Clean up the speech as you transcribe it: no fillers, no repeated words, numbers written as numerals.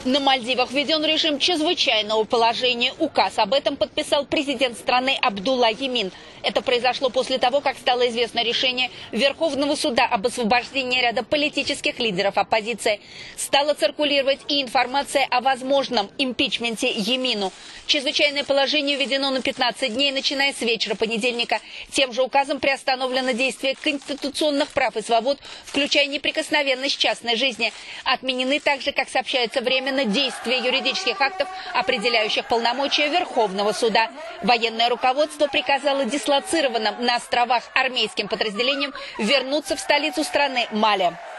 На Мальдивах введен режим чрезвычайного положения. Указ об этом подписал президент страны Абдулла Ямин. Это произошло после того, как стало известно решение Верховного суда об освобождении ряда политических лидеров оппозиции. Стала циркулировать и информация о возможном импичменте Ямину. Чрезвычайное положение введено на 15 дней, начиная с вечера понедельника. Тем же указом приостановлено действие конституционных прав и свобод, включая неприкосновенность частной жизни. Отменены также, как сообщается, временно действия юридических актов, определяющих полномочия Верховного суда. Военное руководство приказало дислоцированным на островах армейским подразделениям вернуться в столицу страны Мали.